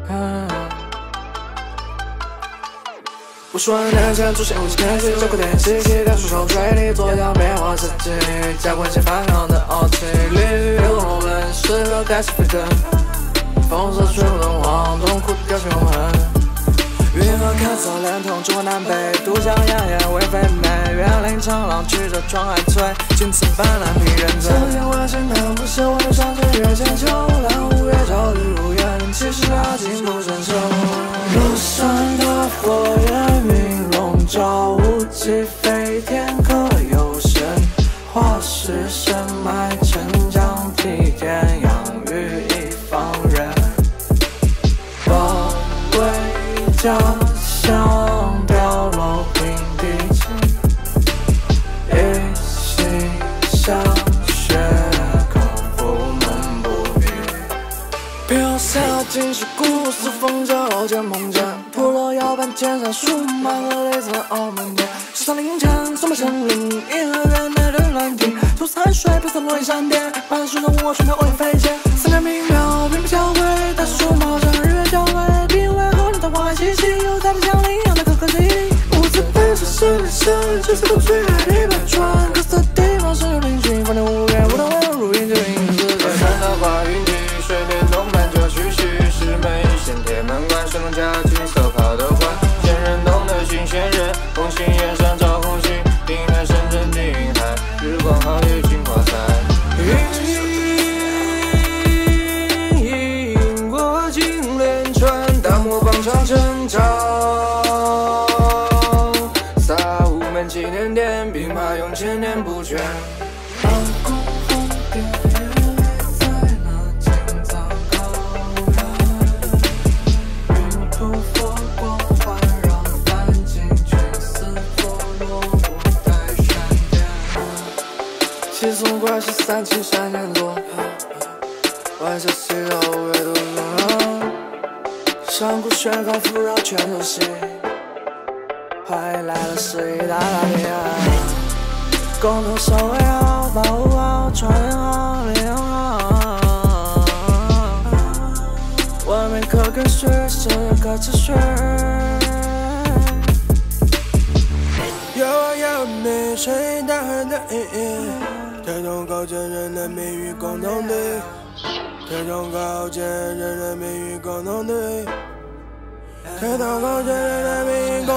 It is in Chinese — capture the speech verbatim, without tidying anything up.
啊无数年前出现无极天气，这口天气息电出手水里，左右变化自己，加关系反抗的傲气，鲤鱼游动我们适合开始飞腾，风色吹不动晃动，苦掉血永恒。云和看色连通，中国南北，都江扬言为肥美，园林长廊举着窗海翠，金刺斑斓平人醉。昨天晚星盘不休，晚上正月千秋，蓝五月朝日如愿，其实啊境不胜收。庐山的火焰明笼罩，无极飞天可有神，花式神脉沉江梯田，养育一方人。宝贵家乡掉落平地起，一息下雪，可夫门不语。飘下尽是故事风着楼间梦见，普罗摇摆肩上树满了泪色澳门店。十三凌晨，松柏森林，颐和园内的乱听，吐残水，飘散落一闪电，半树中我寻找我也飞仙。思念明渺，并不交汇，大树茂盛，日月交汇，并未后年桃花嬉戏，有在这江陵养的可可记忆。无字本是十里深，这次都最爱的百川，各色地方深有灵犀，光年无边，无当温柔如烟就影子。 看到花云集，水帘动漫就徐徐，是美仙铁门关，神龙架金色跑得欢，仙人洞的新仙人，红星岩上照红星，定海神针定海，日光皓月金花彩。饮过金莲川，大漠方长城朝，洒无门纪念殿，兵马俑千年不全。七松怪是三七山间坐，晚霞西绕五月都中，上古旋风拂绕全球系，欢迎来到十一大大平安，共同守卫好保护好传好领好，文明可跟随，生活可持续。 有啊有你吹大海的意义，推动构建人类命运共同体，推动构建人类命运共同体，推动构建人类命运共同体。